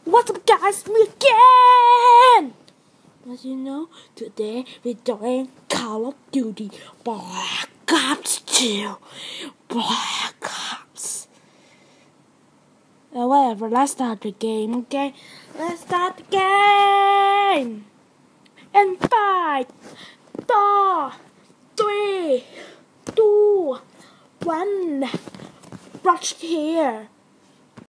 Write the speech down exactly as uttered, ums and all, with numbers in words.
What's up, guys? Me again! As you know, today we're doing Call of Duty Black Ops two. Black Ops. Uh, whatever, let's start the game, okay? Let's start the game! And five, four, three, two, one. Rush here.